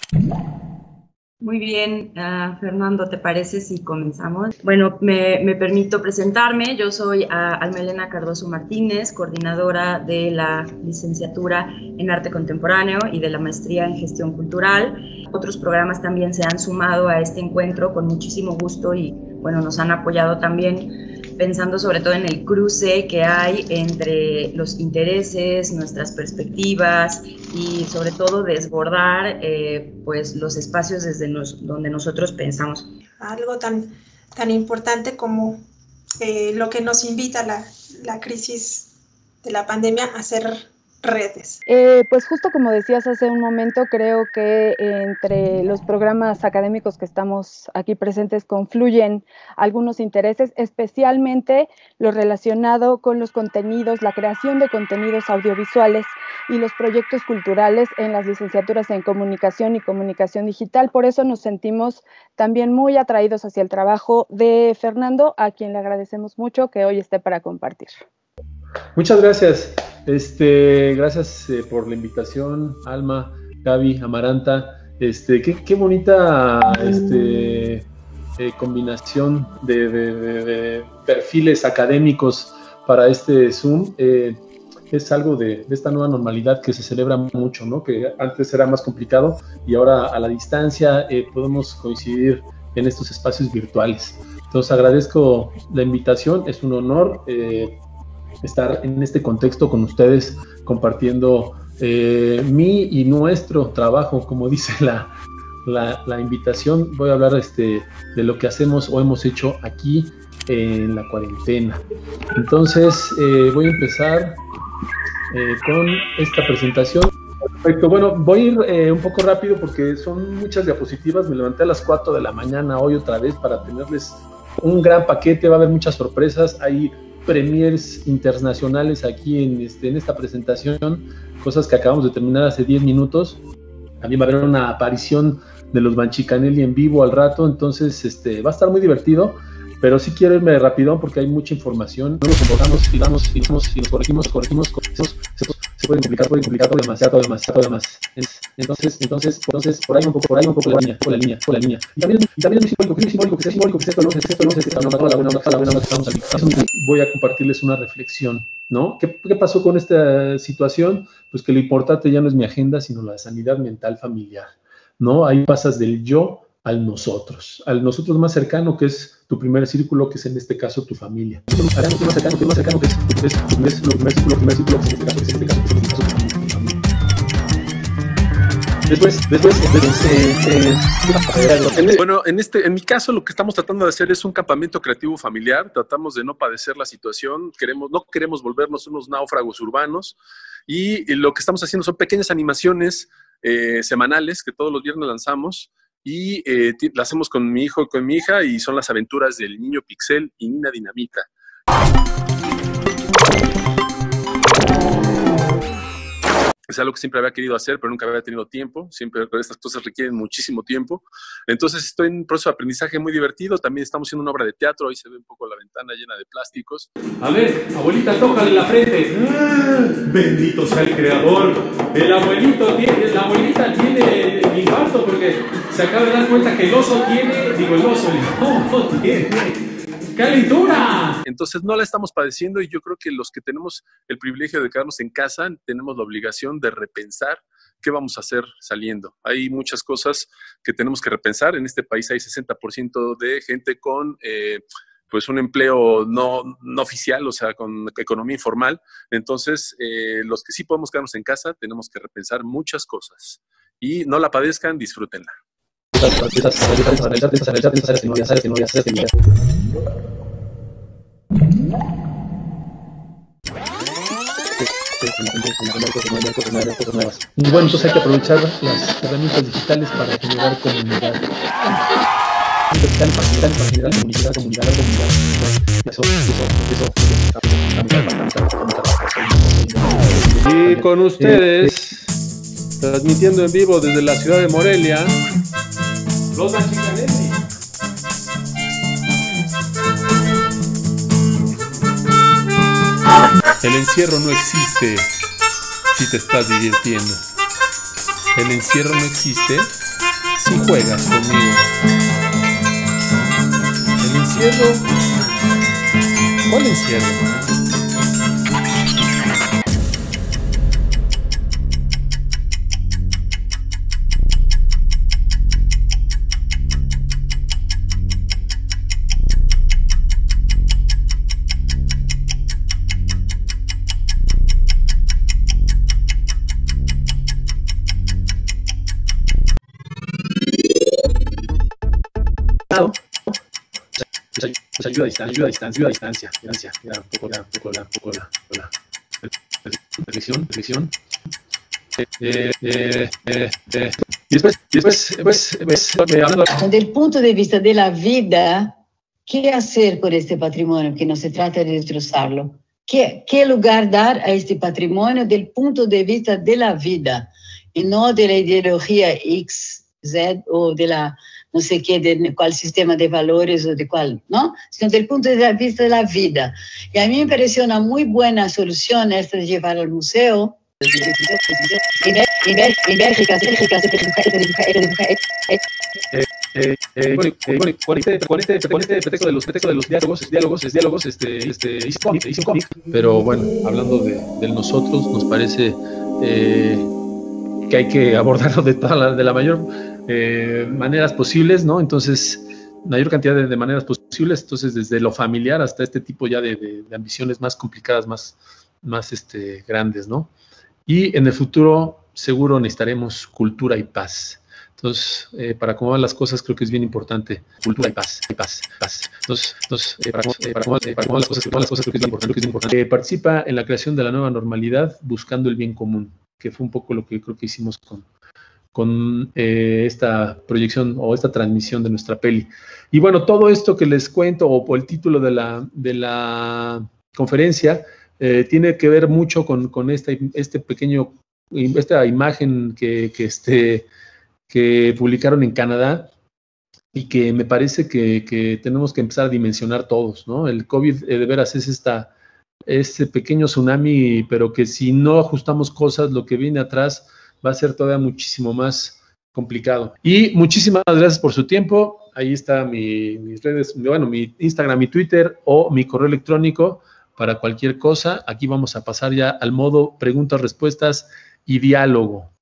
Muy bien, Fernando, ¿te parece si comenzamos? Bueno, me permito presentarme. Yo soy Almelena Cardoso Martínez, coordinadora de la licenciatura en Arte Contemporáneo y de la maestría en Gestión Cultural. Otros programas también se han sumado a este encuentro con muchísimo gusto y, bueno, nos han apoyado también pensando sobre todo en el cruce que hay entre los intereses, nuestras perspectivas y sobre todo desbordar pues los espacios desde donde nosotros pensamos. Algo tan importante como lo que nos invita la crisis de la pandemia a hacer redes. Pues justo como decías hace un momento, creo que entre los programas académicos que estamos aquí presentes confluyen algunos intereses, especialmente lo relacionado con los contenidos, la creación de contenidos audiovisuales y los proyectos culturales en las licenciaturas en Comunicación y Comunicación Digital. Por eso nos sentimos también muy atraídos hacia el trabajo de Fernando, a quien le agradecemos mucho que hoy esté para compartir. Muchas gracias. Gracias por la invitación, Alma, Gaby, Amaranta. Qué bonita combinación de perfiles académicos para este Zoom. Es algo de esta nueva normalidad que se celebra mucho, ¿no? Que antes era más complicado y ahora a la distancia podemos coincidir en estos espacios virtuales. Entonces agradezco la invitación, es un honor estar en este contexto con ustedes compartiendo mi y nuestro trabajo, como dice la invitación. Voy a hablar de lo que hacemos o hemos hecho aquí en la cuarentena. Entonces voy a empezar con esta presentación. Perfecto, bueno, voy a ir un poco rápido porque son muchas diapositivas. Me levanté a las 4 de la mañana hoy otra vez para tenerles un gran paquete. Va a haber muchas sorpresas. Hay premiers internacionales aquí en esta presentación, cosas que acabamos de terminar hace 10 minutos. También va a haber una aparición de los Banchicanelli en vivo al rato, entonces va a estar muy divertido, pero sí quiero irme rapidón porque hay mucha información. No nos enfocamos y vamos y nos corregimos, se puede complicar demasiado. Entonces, por ahí un poco la línea. Y también es simbólico que sea voy a compartirles una reflexión, ¿no? ¿Qué pasó con esta situación? Pues que lo importante ya no es mi agenda, sino la sanidad mental familiar, ¿no? Ahí pasas del yo al nosotros más cercano, que es tu primer círculo, que es en este caso tu familia. Más cercano, que es tu primer círculo, que es en este caso tu familia. Bueno, en mi caso lo que estamos tratando de hacer es un campamento creativo familiar. Tratamos de no padecer la situación, no queremos volvernos unos náufragos urbanos, y lo que estamos haciendo son pequeñas animaciones semanales que todos los viernes lanzamos, y las hacemos con mi hijo y con mi hija, y son las aventuras del Niño Pixel y Nina Dinamita. Es algo que siempre había querido hacer, pero nunca había tenido tiempo. Siempre estas cosas requieren muchísimo tiempo. Entonces estoy en un proceso de aprendizaje muy divertido. También estamos haciendo una obra de teatro. Ahí se ve un poco la ventana llena de plásticos. A ver, abuelita, tócale la frente. Bendito sea el creador. La abuelita tiene el infarto porque se acaba de dar cuenta que el oso tiene ¡calentura! Entonces no la estamos padeciendo, y yo creo que los que tenemos el privilegio de quedarnos en casa tenemos la obligación de repensar qué vamos a hacer saliendo. Hay muchas cosas que tenemos que repensar. En este país hay 60% de gente con pues un empleo no oficial, o sea, con economía informal. Entonces, los que sí podemos quedarnos en casa tenemos que repensar muchas cosas. Y no la padezcan, disfrútenla. Y bueno, entonces hay que aprovechar las herramientas digitales para generar comunidad. Y con ustedes, transmitiendo en vivo desde la ciudad de Morelia, los Banchicanelli. El encierro no existe si te estás divirtiendo. El encierro no existe si juegas conmigo. El encierro. ¿Cuál encierro? Pues ayuda a distancia. Ya, un poco la reflexión. Y después, hablando... Desde el punto de vista de la vida, ¿qué hacer con este patrimonio? Que no se trata de destrozarlo. ¿Qué lugar dar a este patrimonio desde el punto de vista de la vida? Y no de la ideología X, Z o de la... no sé qué, de cuál sistema de valores o de cuál, ¿no? Sino desde el punto de vista de la vida. Y a mí me pareció una muy buena solución esta de llevar al museo. Con este pretexto de los diálogos, hice un cómic. Pero bueno, hablando del nosotros, nos parece que hay que abordarlo de la mayor maneras posibles, ¿no? Entonces, mayor cantidad de maneras posibles, entonces desde lo familiar hasta este tipo ya de ambiciones más complicadas, más grandes, ¿no? Y en el futuro seguro necesitaremos cultura y paz. Entonces, para acomodar las cosas creo que es bien importante cultura y paz. Entonces, para acomodar las cosas creo que es bien importante. Participa en la creación de la nueva normalidad buscando el bien común, que fue un poco lo que creo que hicimos con esta proyección o esta transmisión de nuestra peli. Y bueno, todo esto que les cuento, o el título de la conferencia, tiene que ver mucho con esta imagen que publicaron en Canadá y que me parece que tenemos que empezar a dimensionar todos, ¿no? El COVID de veras es este pequeño tsunami, pero que si no ajustamos cosas, lo que viene atrás va a ser todavía muchísimo más complicado. Y muchísimas gracias por su tiempo. Ahí está mis redes, bueno, mi Instagram, mi Twitter o mi correo electrónico para cualquier cosa. Aquí vamos a pasar ya al modo preguntas, respuestas y diálogo.